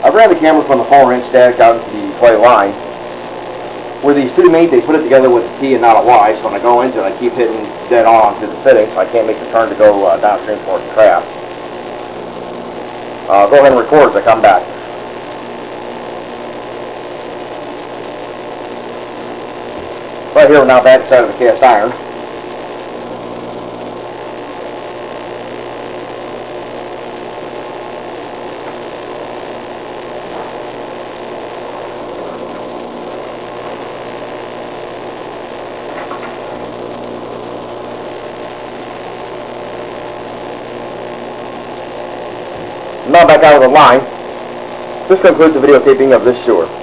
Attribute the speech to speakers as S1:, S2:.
S1: I've ran the camera from the 4-inch stack out into the clay line. Where these two meet, they put it together with a T and not a Y, so when I go into it, I keep hitting dead on to the fitting, so I can't make the turn to go downstream towards the trap. Go ahead and record as I come back. Right here, we're now back inside of the cast iron. Now back out of the line. This concludes the videotaping of this sewer.